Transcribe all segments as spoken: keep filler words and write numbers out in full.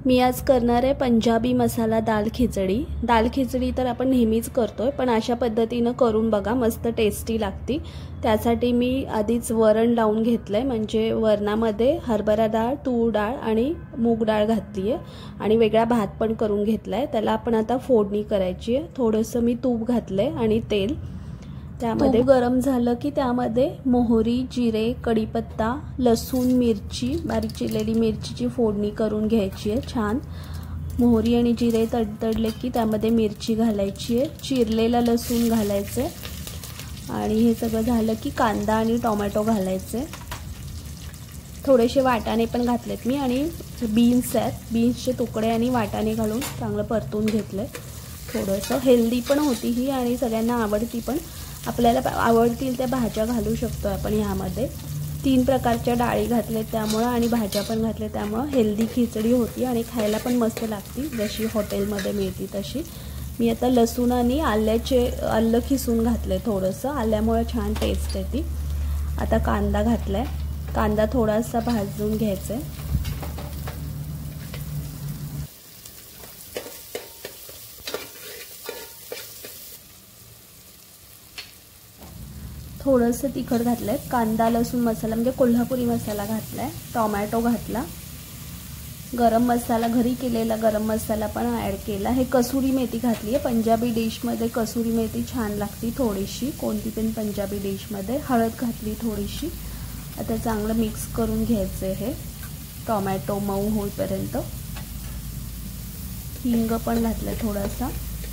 मी आज करणार आहे पंजाबी मसाला दाल खिचडी। दाल खिचडी तर आपण नेहमीच करतोय, पण अशा पद्धतीने करून बघा, मस्त टेस्टी लागती। त्यासाठी मी आधीच वरण लावून घेतलंय, म्हणजे वरणामध्ये हरभरा डाळ, तूर डाळ आणि मूग डाळ घातली आहे आणि वेगळा भात पण करून घेतलाय। त्याला आपण आता फोडणी करायची आहे। थोडंसं मी तूप घातलंय आणि तेल। त्यामध्ये गरम झालं की त्यामध्ये मोहरी, जिरे, कढीपत्ता, लसूण, मिरची, बारीक चिरलेली मिरचीची फोडणी करून घ्यायची आहे। छान मोहरी आणि जिरे तडतडले की त्यामध्ये मिरची घालायची आहे, चिरलेला लसूण घालायचे आणि हे सगळं झालं की कांदा आणि टोमॅटो घालायचे। थोडेसे वाटाणे पण घातलेत मी आणि बीन्स आहेत, बीन्सचे तुकडे आणि वाटाणे घालून चांगलं परतून घेतले। थोडंसं हेल्दी पण होती ही आणि सगळ्यांना आवडती पण। आपल्याला आवडतील त्या भाज्या घालू शकतो आपण यामध्ये। तीन प्रकारच्या डाळी घातलेत त्यामुळे आणि भाज्या पण घातल्या त्यामुळे हेल्दी खिचडी होती आणि खायला पण मस्त लागती, जशी हॉटेलमध्ये मिळती तशी। मी आता लसूण आणि आल्याचे आलं खिसून घातले, थोडंसं आल्यामुळे छान टेस्ट येते। आता कांदा घातलाय, कांदा थोडासा भाजून घ्यायचा आहे। थोडंसं तिखट घातलंय, कांदा लसूण मसाला म्हणजे कोल्हापुरी मसाला घातलाय, टोमॅटो घातला, गरम मसाला घरी केलेला गरम मसाला पण ॲड केला। हे कसुरी मेथी घातली आहे, पंजाबी डिशमध्ये कसुरी मेथी छान लागती थोडीशी, कोणती पण पंजाबी डिशमध्ये। हळद घातली थोडीशी। आता चांगलं मिक्स करून घ्यायचं हे टोमॅटो मऊ होईपर्यंत। हिंग पण घातलं थोडासा।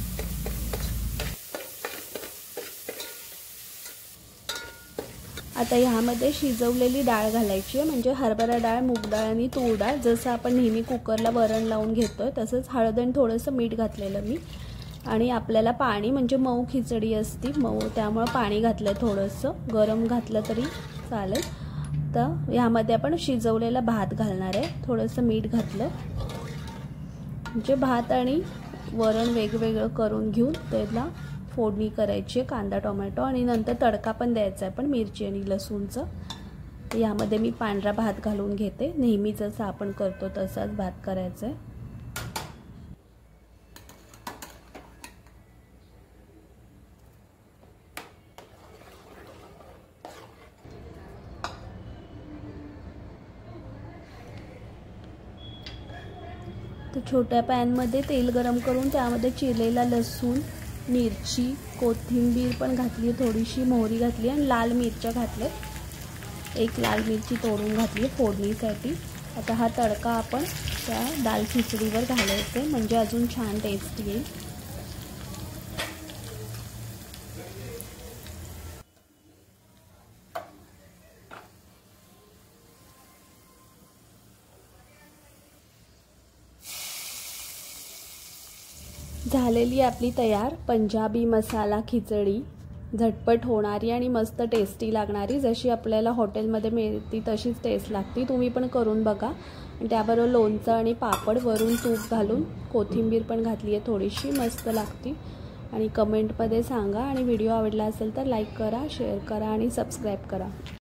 आता ह्यामध्ये शिजवलेली डाळ घालायची आहे, म्हणजे हरभरा डाळ, मूग डाळ आणि तूर डाळ। जसं आपण नेहमी कुकरला वरण लावून घेतोय तसंच हळद आणि थोडंसं मीठ घातलेलं मी। आणि आपल्याला पाणी म्हणजे मऊ खिचडी असती मऊ, त्यामुळे पाणी घातलंय थोडंसं, गरम घातलं तरी चालेल। तर ह्यामध्ये आपण शिजवलेला भात घालणार आहे, थोडंसं मीठ घातलं, म्हणजे भात आणि वरण वेगवेगळं करून घेऊन त्याला फोडणी करायची आहे, कांदा टोमॅटो आणि नंतर तडका पण द्यायचा आहे पण मिरची आणि लसूणचा। यामध्ये मी पांढरा भात घालून घेते, नेहमी जसं आपण करतो तसाच भात करायचा आहे। तर छोट्या पॅनमध्ये तेल गरम करून त्यामध्ये चिरलेला लसूण, मिरची, कोथिंबीर पण घातली, थोडीशी मोहरी घातली आणि लाल मिरच्या घातल्या, एक लाल मिरची तोडून घातली फोडणीसाठी। आता हा तडका आपण त्या दाल खिचडीवर घालायचा, म्हणजे अजून छान टेस्ट येईल। झालेली आपली तयार पंजाबी मसाला खिचडी, झटपट होणारी आणि मस्त टेस्टी लागणारी, जशी आपल्याला हॉटेलमध्ये मिळती तशीच टेस्ट लागती। तुम्ही पण करून बघा। आणि त्याबरोबर लोणचं आणि पापड, वरून तूप घालून कोथिंबीर पण घातली आहे थोडीशी, मस्त लागती। आणि कमेंटमध्ये सांगा आणि व्हिडिओ आवडला असेल तर लाईक करा, शेअर करा आणि सबस्क्राईब करा।